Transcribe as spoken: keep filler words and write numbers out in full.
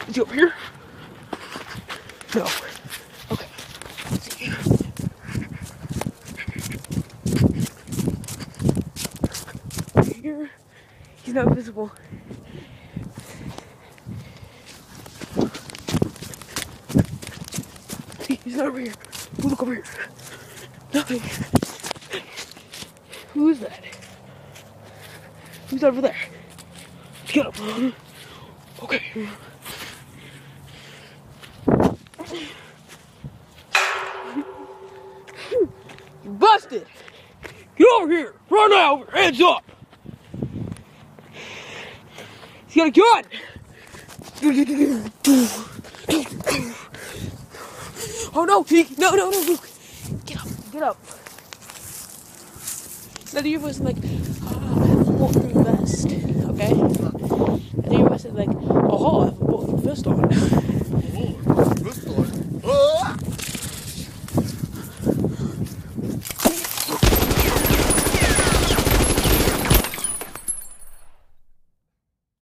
Is he over here? No. Okay. Let's see. Here. He's not visible. See, he's not over here. Oh, look over here. Nothing. Who is that? Who's over there? Get up. Okay. You busted! Get over here! Right now! Hands up! He's got a gun! Oh no, Tiki! No, no, no, Luke! Get up, get up. None of you was like, oh, I have a bulletproof vest, okay? None of you was like, oh, I have a bulletproof vest on.